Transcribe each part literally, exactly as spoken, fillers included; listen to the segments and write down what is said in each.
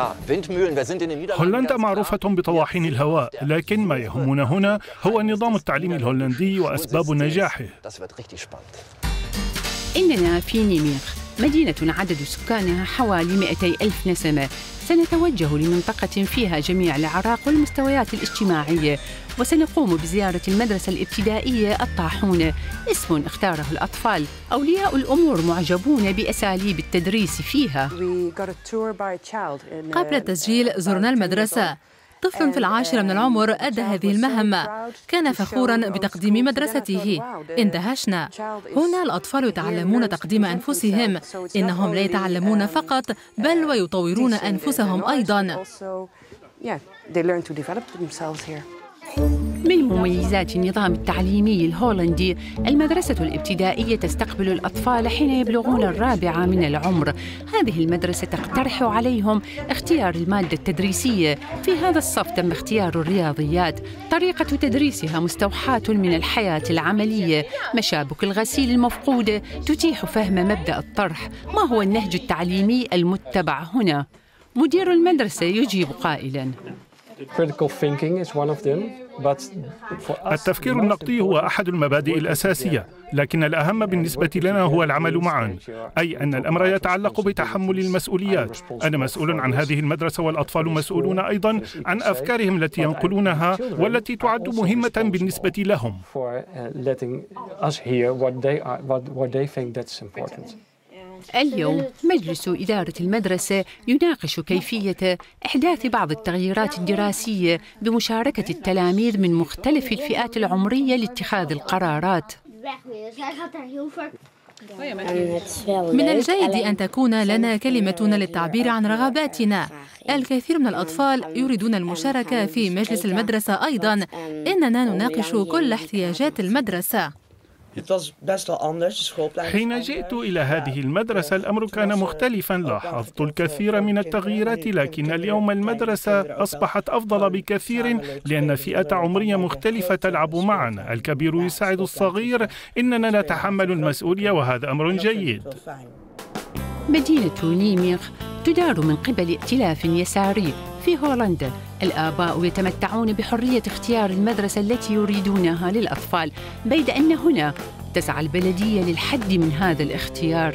هولندا معروفة بطواحين الهواء، لكن ما يهمنا هنا هو النظام التعليمي الهولندي وأسباب نجاحه. إننا في نيميغ، مدينة عدد سكانها حوالي مئتي ألف نسمة. سنتوجه لمنطقة فيها جميع الأعراق والمستويات الاجتماعية، وسنقوم بزيارة المدرسة الابتدائية الطاحونة، اسم اختاره الأطفال. أولياء الأمور معجبون بأساليب التدريس فيها. قبل التسجيل زرنا المدرسة. طفل في العاشرة من العمر أدى هذه المهمة، كان فخوراً بتقديم مدرسته. اندهشنا. هنا الأطفال يتعلمون تقديم أنفسهم، إنهم لا يتعلمون فقط بل ويطورون أنفسهم أيضاً. من مميزات النظام التعليمي الهولندي، المدرسة الابتدائية تستقبل الأطفال حين يبلغون الرابعة من العمر. هذه المدرسة تقترح عليهم اختيار المادة التدريسية. في هذا الصف تم اختيار الرياضيات، طريقة تدريسها مستوحاة من الحياة العملية. مشابك الغسيل المفقودة تتيح فهم مبدأ الطرح. ما هو النهج التعليمي المتبع هنا؟ مدير المدرسة يجيب قائلاً: التفكير النقدي هو أحد المبادئ الأساسية، لكن الأهم بالنسبة لنا هو العمل معا، أي أن الأمر يتعلق بتحمل المسؤوليات. أنا مسؤول عن هذه المدرسة، والأطفال مسؤولون أيضا عن أفكارهم التي ينقلونها والتي تعد مهمة بالنسبة لهم. اليوم مجلس إدارة المدرسة يناقش كيفية إحداث بعض التغييرات الدراسية بمشاركة التلاميذ من مختلف الفئات العمرية لاتخاذ القرارات. من الجيد أن تكون لنا كلمتنا للتعبير عن رغباتنا. الكثير من الأطفال يريدون المشاركة في مجلس المدرسة أيضاً. إننا نناقش كل احتياجات المدرسة. حين جئت إلى هذه المدرسة الأمر كان مختلفاً، لاحظت الكثير من التغييرات، لكن اليوم المدرسة أصبحت أفضل بكثير لأن فئة عمرية مختلفة تلعب معنا. الكبير يساعد الصغير، إننا نتحمل المسؤولية وهذا أمر جيد. مدينة نيميغ تدار من قبل ائتلاف يساري. في هولندا الآباء يتمتعون بحرية اختيار المدرسة التي يريدونها للأطفال، بيد أن هنا تسعى البلدية للحد من هذا الاختيار.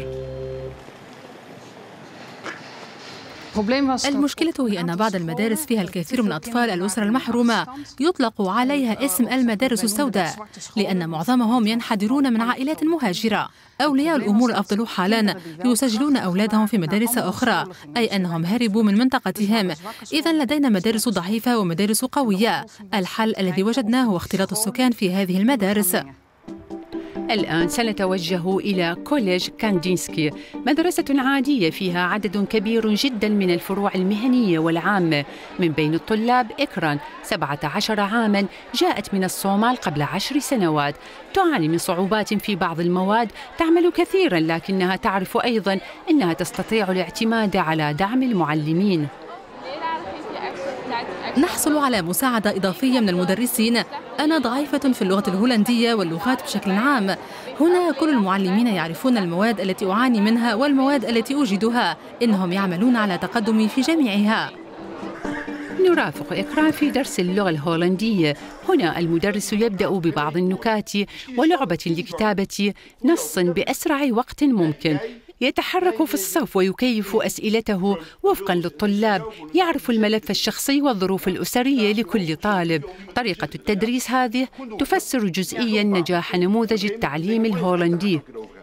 المشكلة هي أن بعض المدارس فيها الكثير من أطفال الأسر المحرومة يطلق عليها اسم المدارس السوداء، لأن معظمهم ينحدرون من عائلات مهاجرة. أولياء الأمور الأفضل حالاً يسجلون أولادهم في مدارس أخرى، أي أنهم هربوا من منطقتهم. إذن لدينا مدارس ضعيفة ومدارس قوية. الحل الذي وجدناه هو اختلاط السكان في هذه المدارس. الآن سنتوجه إلى كوليج كاندينسكي، مدرسة عادية فيها عدد كبير جدا من الفروع المهنية والعامة. من بين الطلاب إكران، سبعة عشر عاما، جاءت من الصومال قبل عشر سنوات. تعاني من صعوبات في بعض المواد، تعمل كثيرا لكنها تعرف أيضا أنها تستطيع الاعتماد على دعم المعلمين. نحصل على مساعدة إضافية من المدرسين. أنا ضعيفة في اللغة الهولندية واللغات بشكل عام. هنا كل المعلمين يعرفون المواد التي أعاني منها والمواد التي أجدها. إنهم يعملون على تقدمي في جميعها. نرافق إكرام في درس اللغة الهولندية. هنا المدرس يبدأ ببعض النكات ولعبة لكتابة نص بأسرع وقت ممكن. يتحرك في الصف ويكيف أسئلته وفقاً للطلاب. يعرف الملف الشخصي والظروف الأسرية لكل طالب. طريقة التدريس هذه تفسر جزئياً نجاح نموذج التعليم الهولندي.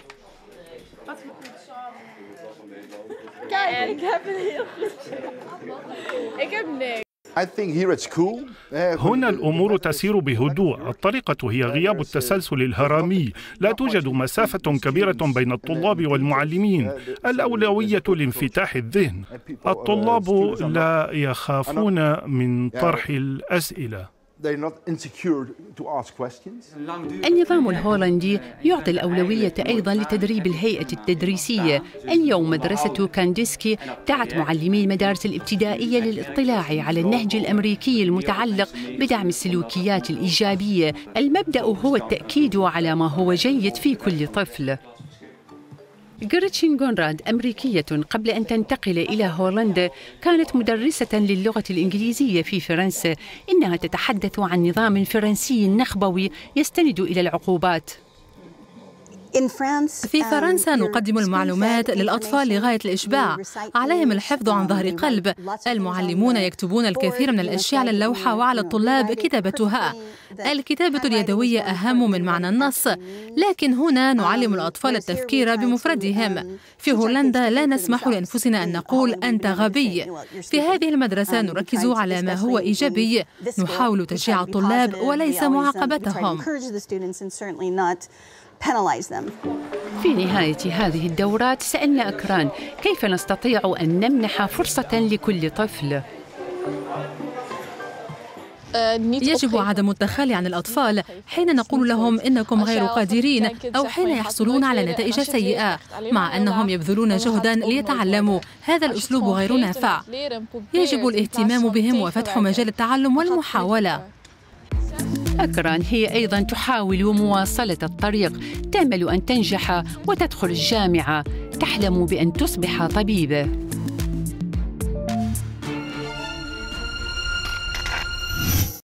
هنا الأمور تسير بهدوء. الطريقة هي غياب التسلسل الهرمي. لا توجد مسافة كبيرة بين الطلاب والمعلمين. الأولوية لانفتاح الذهن. الطلاب لا يخافون من طرح الأسئلة. النظام الهولندي يعطي الأولوية أيضاً لتدريب الهيئة التدريسية. اليوم مدرسة كانديسكي دعت معلمي المدارس الابتدائية للاطلاع على النهج الأمريكي المتعلق بدعم السلوكيات الإيجابية. المبدأ هو التأكيد على ما هو جيد في كل طفل. غريتشين كونراد أمريكية قبل أن تنتقل إلى هولندا كانت مدرسة للغة الإنجليزية في فرنسا. إنها تتحدث عن نظام فرنسي نخبوي يستند إلى العقوبات. في فرنسا نقدم المعلومات للأطفال لغاية الإشباع، عليهم الحفظ عن ظهر قلب. المعلمون يكتبون الكثير من الأشياء على اللوحة وعلى الطلاب كتابتها. الكتابة اليدوية أهم من معنى النص، لكن هنا نعلم الأطفال التفكير بمفردهم. في هولندا لا نسمح لأنفسنا أن نقول أنت غبي. في هذه المدرسة نركز على ما هو إيجابي، نحاول تشجيع الطلاب وليس معاقبتهم. في نهاية هذه الدورات سألنا أكران كيف نستطيع أن نمنح فرصة لكل طفل. يجب عدم التخلي عن الأطفال حين نقول لهم إنكم غير قادرين أو حين يحصلون على نتائج سيئة، مع أنهم يبذلون جهدا ليتعلموا. هذا الأسلوب غير نافع. يجب الاهتمام بهم وفتح مجال التعلم والمحاولة. أكران هي أيضا تحاول مواصلة الطريق، تأمل أن تنجح وتدخل الجامعة، تحلم بأن تصبح طبيبة.